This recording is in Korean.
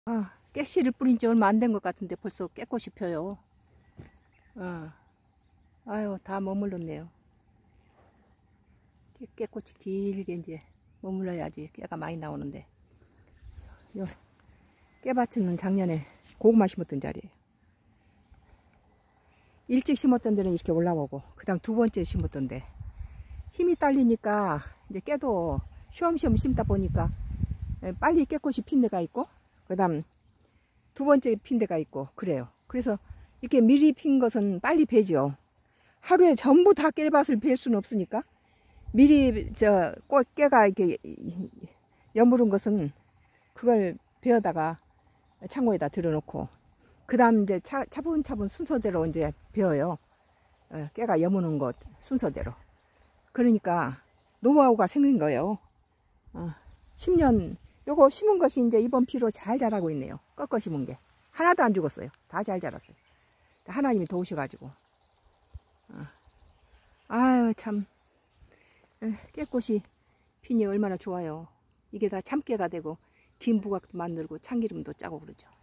아, 깨씨를 뿌린 지 얼마 안 된 것 같은데 벌써 깨꽃이 펴요. 아유, 다 머물렀네요. 깨꽃이 길게 이제 머물러야지 깨가 많이 나오는데. 요 깨밭은 작년에 고구마 심었던 자리예요. 일찍 심었던 데는 이렇게 올라오고, 그 다음 두 번째 심었던데 힘이 딸리니까 이제 깨도 쉬엄쉬엄 심다 보니까 빨리 깨꽃이 핀 데가 있고, 그 다음 두 번째 핀 데가 있고 그래요. 그래서 이렇게 미리 핀 것은 빨리 베죠. 하루에 전부 다 깨밭을 벨 수는 없으니까 미리 깨가 이렇게 여무른 것은 그걸 베어다가 창고에다 들어놓고, 그 다음 이제 차분차분 순서대로 이제 베어요. 깨가 여무는 것 순서대로. 그러니까 노하우가 생긴 거예요. 10년 요거 심은 것이 이제 이번 비로 잘 자라고 있네요. 꺾어 심은 게 하나도 안 죽었어요. 다 잘 자랐어요. 하나님이 도우셔가지고. 아유 참, 깨꽃이 피니 얼마나 좋아요. 이게 다 참깨가 되고 김부각도 만들고 참기름도 짜고 그러죠.